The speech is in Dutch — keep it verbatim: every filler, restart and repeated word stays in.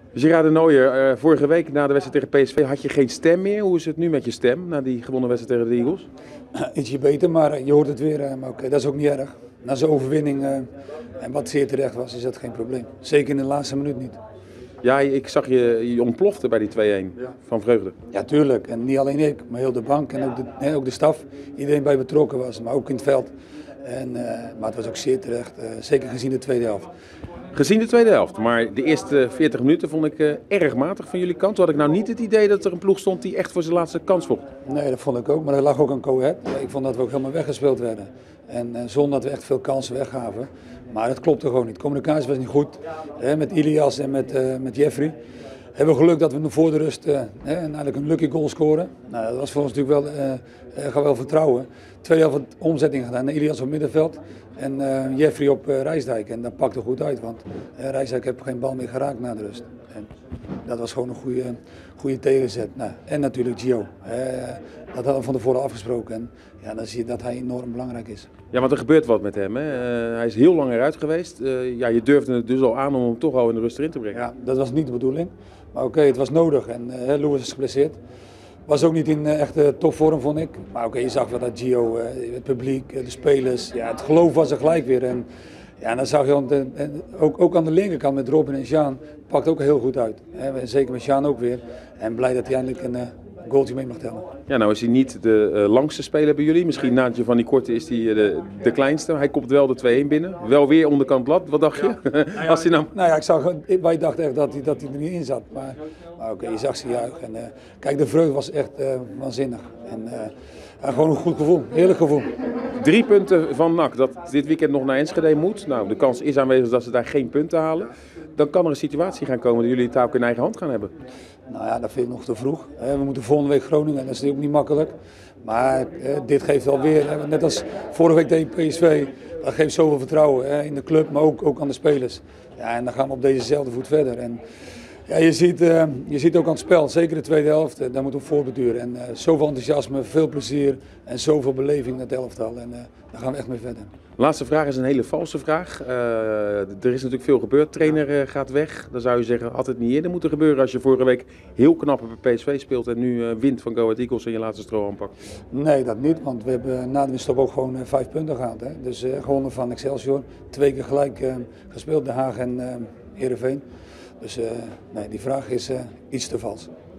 Gerard de Nooijer, uh, vorige week na de wedstrijd tegen P S V had je geen stem meer. Hoe is het nu met je stem na die gewonnen wedstrijd tegen de Eagles? Ietsje beter, maar je hoort het weer. Maar oké, dat is ook niet erg. Na zo'n overwinning, uh, en wat zeer terecht was, is dat geen probleem. Zeker in de laatste minuut niet. Ja, ik zag je, je ontplofte bij die twee-een ja. van vreugde. Ja, tuurlijk. En niet alleen ik, maar heel de bank en ook de, hè, ook de staf. Iedereen bij betrokken was, maar ook in het veld. En, uh, maar het was ook zeer terecht, uh, zeker gezien de tweede helft. Gezien de tweede helft, maar de eerste veertig minuten vond ik uh, erg matig van jullie kant. Toen had ik nou niet het idee dat er een ploeg stond die echt voor zijn laatste kans vocht. Nee, dat vond ik ook, maar er lag ook een Coët. Ik vond dat we ook helemaal weggespeeld werden. En uh, zonder dat we echt veel kansen weggaven. Maar dat klopte gewoon niet. De communicatie was niet goed, hè, met Ilias en met, uh, met Jeffrey. We hebben geluk dat we voor de rust uh, hè, eigenlijk een lucky goal scoren. Nou, dat was voor ons natuurlijk wel, uh, uh, gaan wel vertrouwen. Tweede helft omzetting gedaan, Ilias op middenveld en uh, Jeffrey op uh, Rijsdijk. En dat pakte goed uit, want uh, Rijsdijk heeft geen bal meer geraakt na de rust. En dat was gewoon een goede, goede tegenzet. Nou, en natuurlijk Gio. Uh, dat hadden we van tevoren afgesproken. En ja, dan zie je dat hij enorm belangrijk is. Ja, want er gebeurt wat met hem. Hè? Uh, hij is heel lang eruit geweest. Uh, ja, je durfde het dus al aan om hem toch al in de rust erin te brengen. Ja, dat was niet de bedoeling. Maar oké, okay, het was nodig. En uh, Louis is geblesseerd. Was ook niet in uh, echte topvorm, vond ik. Maar oké, okay, je zag wel dat Gio, uh, het publiek, uh, de spelers, ja, het geloof was er gelijk weer. En ja, dan zag je de, ook, ook aan de linkerkant met Robin en Sjaan, pakt ook heel goed uit. Hè? Zeker met Sjaan ook weer. En blij dat hij eindelijk een uh, goaltje mee mag tellen. Ja, nou is hij niet de uh, langste speler bij jullie. Misschien na van die korte is hij uh, de, de kleinste. Hij komt wel de twee-een binnen. Wel weer onderkant lat. Wat dacht je? Ja. Nou ja, Als hij nou... nou ja, ik zag, wij dachten echt dat hij, dat hij er niet in zat. Maar, maar oké, okay, je zag ze juichen. En, uh, kijk, de vreugde was echt uh, waanzinnig. En, uh, en gewoon een goed gevoel. Heerlijk gevoel. Drie punten van N A C dat dit weekend nog naar Enschede moet. Nou, de kans is aanwezig dat ze daar geen punten halen. Dan kan er een situatie gaan komen dat jullie het ook in eigen hand gaan hebben. Nou ja, dat vind ik nog te vroeg. We moeten volgende week Groningen, dat is natuurlijk niet makkelijk. Maar dit geeft wel weer, net als vorige week tegen P S V, dat geeft zoveel vertrouwen in de club, maar ook, ook aan de spelers. Ja, en dan gaan we op dezezelfde voet verder. En ja, je, ziet, uh, je ziet ook aan het spel, zeker de tweede helft, uh, daar moet op voorbeduren. En uh, zoveel enthousiasme, veel plezier en zoveel beleving in het elftal. En uh, daar gaan we echt mee verder. Laatste vraag is een hele valse vraag. Uh, er is natuurlijk veel gebeurd. Trainer uh, gaat weg. Dan zou je zeggen, had het niet eerder moeten gebeuren als je vorige week heel knap bij P S V speelt en nu uh, wint van Go Ahead Eagles en je laatste strohalm pakt? Nee, dat niet, want we hebben na de winststop ook gewoon uh, vijf punten gehad. Hè? Dus uh, gewonnen van Excelsior, twee keer gelijk uh, gespeeld, Den Haag en uh, Heerenveen. Dus uh, nee, die vraag is uh, iets te vals.